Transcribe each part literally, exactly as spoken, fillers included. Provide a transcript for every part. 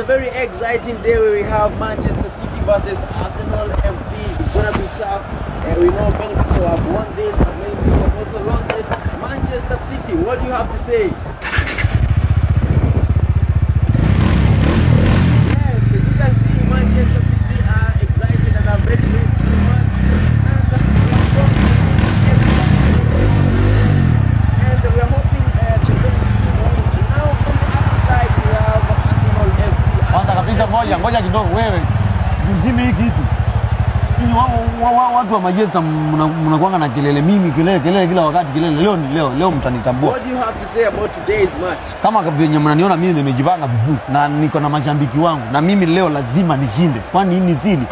a very exciting day where we have Manchester City versus Arsenal F C. It's gonna be tough. Uh, we know many people have won this, but many people have also lost it. Manchester City, what do you have to say? Yes, as you can see, Manchester City are excited and are ready to win the match. And we are hoping uh, to win. Now on the other side we have Arsenal F C. Kwanza kabisa moja, ngoja kidogo wewe. Mzime hiki kitu. Ninyi watu wa Manchester mnakuanga na kelele, mimi kelele kelele kila wakati kelele. Leo ni leo, leo mtanitambua. What do you have to say about today's match? Kama venye mnaniona mimi nimejipanga vizuri na niko na mashabiki wangu na mimi leo lazima nishinde. Kwani hii ni siri?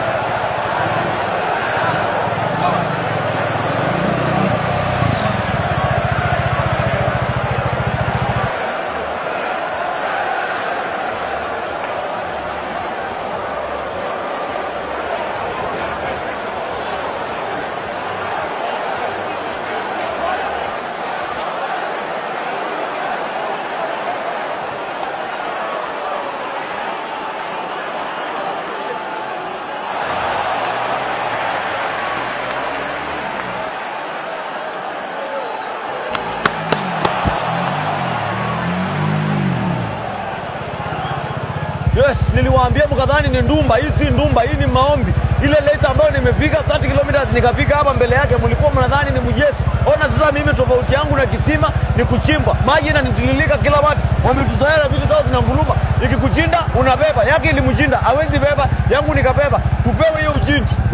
Yes, niliwaambia mkadhani ni ndumba, hii si ndumba, hii ni maombi. Ile laser ambayo nimepiga thirty kilometers nikafika hapa mbele yake, mlikuwa mnadhani ni mjeshi. Ona sasa mimi tofauti yangu na kisima ni kuchimba. Maji yananitililika kila wakati. Wametuzoea vitu zao zinanguruma. Ikikuchinda unabeba. Yake ilimchinda, hawezi beba. Yangu nikabeba. Tupewe hiyo ujinji.